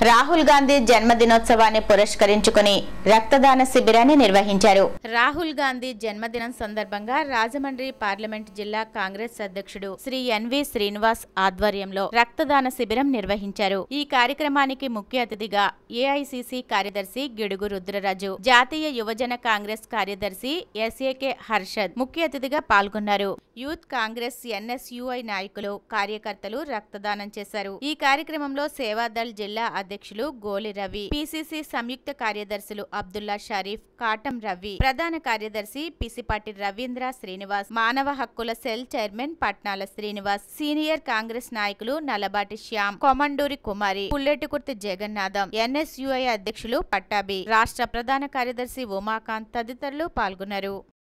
రాహుల్ గాంధీ జన్మదినోత్సవాన్ని పురస్కరించుకుని రక్తదాన శిబిరాన్ని నిర్వహించారు. రాహుల్ గాంధీ జన్మదినం సందర్భంగా రాజమండ్రి పార్లమెంట్ జిల్లా కాంగ్రెస్ అధ్యక్షుడు శ్రీ ఎన్వి శ్రీనివాస్ ఆధ్వర్యంలో రక్తదాన శిబిరం నిర్వహించారు. ఈ కార్యక్రమానికి ముఖ్య అతిథిగా ఏఐసిసి కార్యదర్శి గిడుగు రుద్రరాజు, జాతీయ యువజన కాంగ్రెస్ కార్యదర్శి ఎస్ఏకే హర్షద్ ముఖ్య అతిథిగా పాల్గొన్నారు. యూత్ కాంగ్రెస్ ఎన్ఎస్యుఐ నాయకులు, కార్యకర్తలు రక్తదానం చేశారు. ఈ కార్యక్రమంలో సేవాదళ్ జిల్లా అధ్యక్షులు గోలి రవి, పిసిసి సంయుక్త కార్యదర్శులు అబ్దుల్లా షరీఫ్, కాటం రవి, ప్రధాన కార్యదర్శి పిసిపాటి రవీంద్ర శ్రీనివాస్, మానవ హక్కుల cell chairman Patnala Srinivas, senior Congress నాయకులు నలబాటి శ్యామ్, కొమండూరి కుమారి, పుల్లెటికుర్తి జగన్నాథం, ఎన్ఎస్యుఐ అధ్యక్షులు పట్టాభి, రాష్ట్ర ప్రధాన కార్యదర్శి ఉమాకాంత్ తదితరులు పాల్గొన్నారు.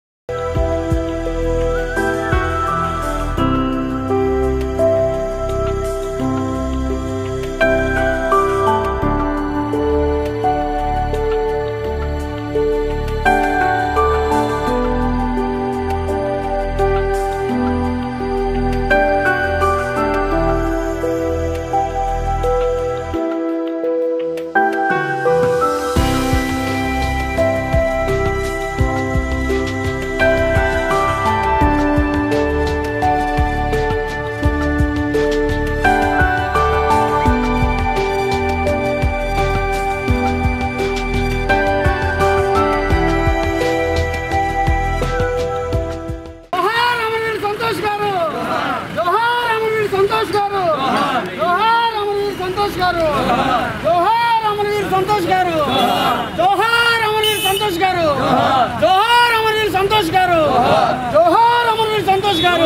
जोहार अमरवीर संतोष गारू, जोहार अमरवीर संतोष गारू, जोहार अमरवीर संतोष गारू, जोहार अमरवीर संतोष गारू.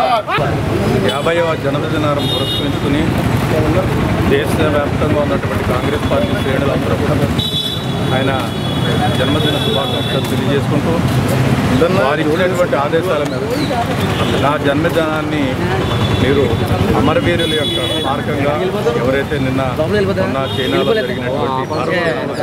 50వ జన్మదినాన్ని పురస్కరించుకుని దేశవ్యాప్తంగా ఉన్నటువంటి కాంగ్రెస్ పార్టీ శ్రేణులందరూ కూడా ఆయన జన్మదిన శుభాకాంక్షలు తెలియజేసుకుంటూ వారు ఇచ్చినటువంటి ఆదేశాల మేరకు నా జన్మదినాన్ని మీరు అమరవీరుల యొక్క స్మారకంగా ఎవరైతే నిన్న చైనాలో జరిగినటువంటి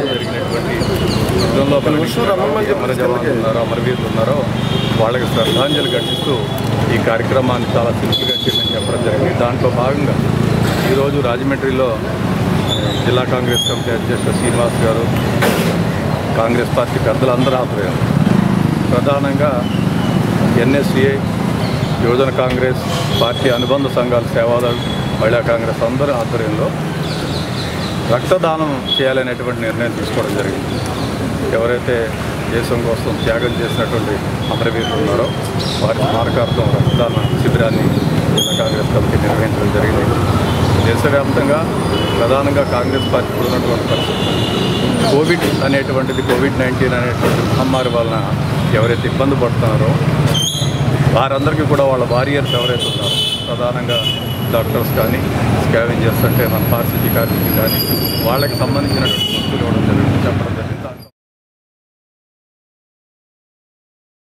యుద్ధంలో అమర జవాన్లు ఉన్నారో, అమరవీరులు ఉన్నారో వాళ్ళకి శ్రద్ధాంజలి ఘటిస్తూ ఈ కార్యక్రమాన్ని చాలా సింపుల్గా చేయమని చెప్పడం జరిగింది. దాంట్లో భాగంగా ఈరోజు రాజమండ్రిలో జిల్లా కాంగ్రెస్ కమిటీ అధ్యక్షుడు శ్రీనివాస్ గారు, కాంగ్రెస్ పార్టీ పెద్దలందరూ ఆధ్వర్యం, ప్రధానంగా ఎన్ఎస్యుఐ, యువజన కాంగ్రెస్ పార్టీ అనుబంధ సంఘాల సేవాదళ్, మహిళా కాంగ్రెస్ అందరి ఆధ్వర్యంలో రక్తదానం చేయాలనేటువంటి నిర్ణయం తీసుకోవడం జరిగింది. ఎవరైతే దేశం కోసం త్యాగం చేసినటువంటి అమరవీరులు ఉన్నారో వారి స్మారకార్థం రక్తదాన శిబిరాన్ని జిల్లా కాంగ్రెస్ కమిటీ నిర్వహించడం జరిగింది. దేశవ్యాప్తంగా ప్రధానంగా కాంగ్రెస్ పార్టీ ఉన్నటువంటి పరిస్థితి కోవిడ్-19 అనేటువంటి మహమ్మారి వలన ఎవరైతే ఇబ్బంది పడుతున్నారో వారందరికీ కూడా వాళ్ళ వారియర్స్ ఎవరైతే ఉన్నారో, ప్రధానంగా డాక్టర్స్ కానీ, స్కావెంజర్స్ అంటే మన పారిశుద్ధ్య కార్మికులు కానీ, వాళ్ళకి సంబంధించినటువంటి వస్తువులు ఇవ్వడం జరిగింది, చెప్పడం జరిగింది.